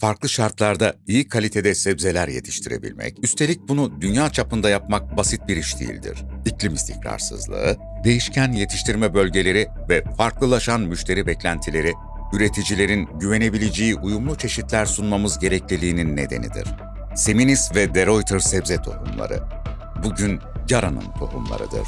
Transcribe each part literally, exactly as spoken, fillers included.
farklı şartlarda iyi kalitede sebzeler yetiştirebilmek, üstelik bunu dünya çapında yapmak basit bir iş değildir. İklim istikrarsızlığı, değişken yetiştirme bölgeleri ve farklılaşan müşteri beklentileri, üreticilerin güvenebileceği uyumlu çeşitler sunmamız gerekliliğinin nedenidir. Seminis ve De Ruyter sebze tohumları, bugün yarının tohumlarıdır.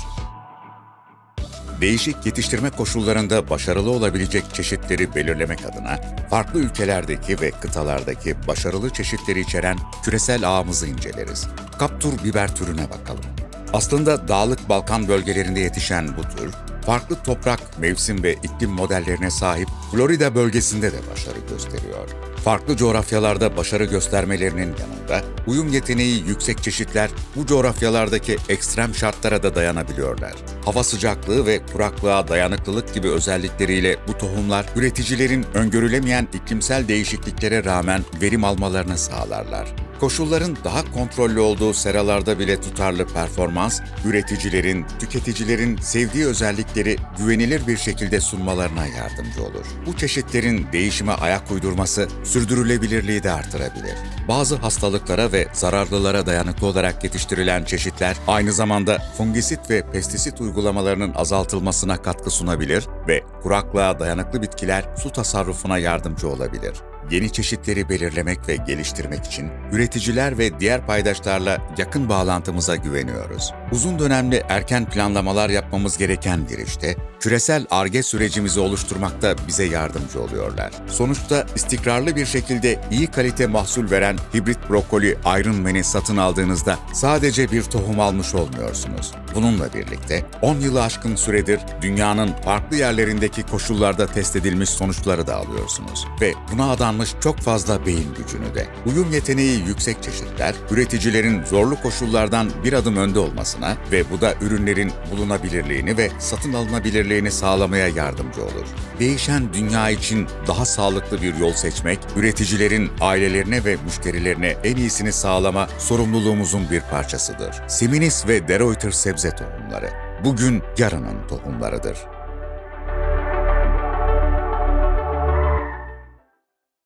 Değişik yetiştirme koşullarında başarılı olabilecek çeşitleri belirlemek adına farklı ülkelerdeki ve kıtalardaki başarılı çeşitleri içeren küresel ağımızı inceleriz. Kaptur biber türüne bakalım. Aslında dağlık Balkan bölgelerinde yetişen bu tür, farklı toprak, mevsim ve iklim modellerine sahip Florida bölgesinde de başarı gösteriyor. Farklı coğrafyalarda başarı göstermelerinin yanında, uyum yeteneği yüksek çeşitler bu coğrafyalardaki ekstrem şartlara da dayanabiliyorlar. Hava sıcaklığı ve kuraklığa dayanıklılık gibi özellikleriyle bu tohumlar, üreticilerin öngörülemeyen iklimsel değişikliklere rağmen verim almalarını sağlarlar. Koşulların daha kontrollü olduğu seralarda bile tutarlı performans, üreticilerin, tüketicilerin sevdiği özellikleri güvenilir bir şekilde sunmalarına yardımcı olur. Bu çeşitlerin değişime ayak uydurması, sürdürülebilirliği de artırabilir. Bazı hastalıklara ve zararlılara dayanıklı olarak yetiştirilen çeşitler, aynı zamanda fungisit ve pestisit uygulamalarının azaltılmasına katkı sunabilir ve kuraklığa dayanıklı bitkiler su tasarrufuna yardımcı olabilir. Yeni çeşitleri belirlemek ve geliştirmek için üreticiler ve diğer paydaşlarla yakın bağlantımıza güveniyoruz. Uzun dönemli erken planlamalar yapmamız gereken bir işte, küresel Ar-Ge sürecimizi oluşturmakta bize yardımcı oluyorlar. Sonuçta istikrarlı bir şekilde iyi kalite mahsul veren hibrit brokoli Iron Man'i satın aldığınızda sadece bir tohum almış olmuyorsunuz. Bununla birlikte on yılı aşkın süredir dünyanın farklı yerlerindeki koşullarda test edilmiş sonuçları da alıyorsunuz ve buna adanmış çok fazla beyin gücünü de. Uyum yeteneği yüksek çeşitler, üreticilerin zorlu koşullardan bir adım önde olmasına ve bu da ürünlerin bulunabilirliğini ve satın alınabilirliğini sağlamaya yardımcı olur. Değişen dünya için daha sağlıklı bir yol seçmek, üreticilerin ailelerine ve müşterilerine en iyisini sağlama sorumluluğumuzun bir parçasıdır. Seminis ve De Ruyter sebze tohumları, bugün yarının tohumlarıdır.